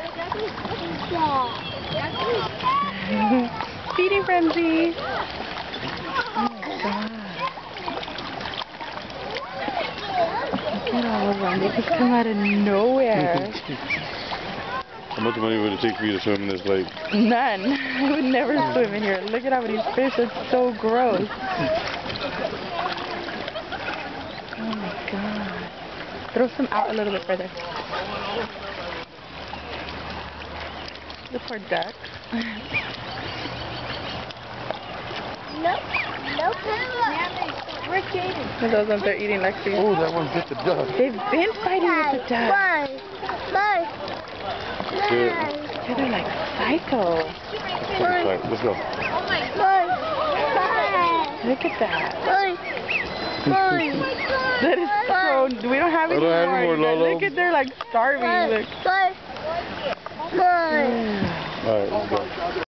Feeding frenzy. Oh my god. Look at all of them. They just come out of nowhere. How much money would it take for you to swim in this lake? None. I would never swim in here. Look at how many fish. It's so gross. Oh my god. Throw some out a little bit further. The poor duck. Nope. We're skating. Those ones are eating Lexi. Oh, that one hit the duck. They've been fighting with the duck. Bye. Yeah, they're like psycho. Let's go. Look at that. Bye. That is so. We don't have any more. Lolo. Look at they're like starving. Look. Bye.